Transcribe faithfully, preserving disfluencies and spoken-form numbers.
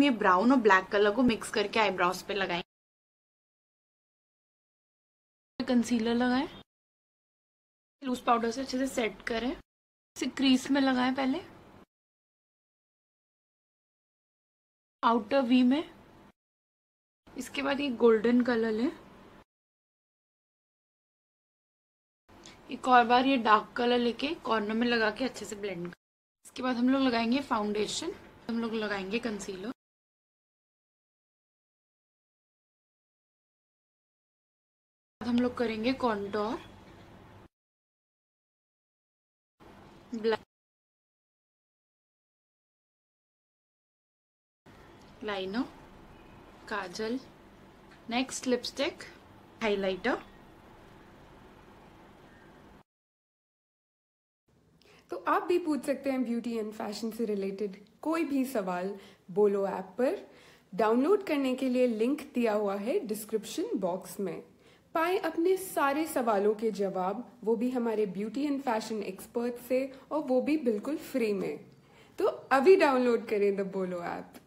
ये ब्राउन और black colour को मिक्स करके आईब्रोज पे लगाएंगे। कंसीलर लगाएं, लूज पाउडर से अच्छे से सेट करें, इसे क्रीज में लगाएं पहले, आउटर वी में। इसके बाद ये गोल्डन कलर लें, एक और बार ये डार्क कलर लेके कॉर्नर में लगा के अच्छे से ब्लेंड करें। इसके बाद हम लोग लगाएंगे फाउंडेशन, हम लोग लगाएंगे कंसीलर, हम लोग करेंगे contour, black, liner, kajal, next lipstick, highlighter. तो आप भी पूछ सकते हैं ब्यूटी एंड फैशन से रिलेटेड कोई भी सवाल बोलो ऐप पर। डाउनलोड करने के लिए लिंक दिया हुआ है डिस्क्रिप्शन बॉक्स में। पाएं अपने सारे सवालों के जवाब, वो भी हमारे ब्यूटी एंड फैशन एक्सपर्ट से, और वो भी बिल्कुल फ्री में। तो अभी डाउनलोड करें द बोलो ऐप।